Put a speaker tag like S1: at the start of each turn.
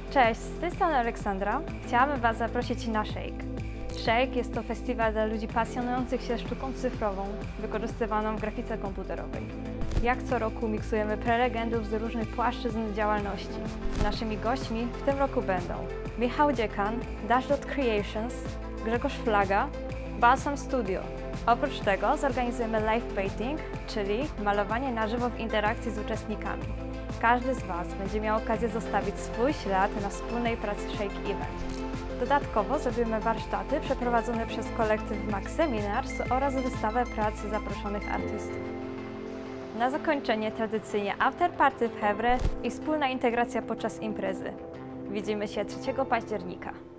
S1: Cześć, z tej strony Aleksandra. Chciałabym Was zaprosić na Shake. Shake jest to festiwal dla ludzi pasjonujących się sztuką cyfrową, wykorzystywaną w grafice komputerowej. Jak co roku miksujemy prelegendów z różnych płaszczyzn działalności. Naszymi gośćmi w tym roku będą Michał Dziekan, Dashdot Creations, Grzegorz Flaga, Balsam Studio. Oprócz tego zorganizujemy live painting, czyli malowanie na żywo w interakcji z uczestnikami. Każdy z Was będzie miał okazję zostawić swój ślad na wspólnej pracy Shake Event. Dodatkowo zrobimy warsztaty przeprowadzone przez kolektyw Max Seminars oraz wystawę prac zaproszonych artystów. Na zakończenie tradycyjnie after party w Hevre i wspólna integracja podczas imprezy. Widzimy się 3 października.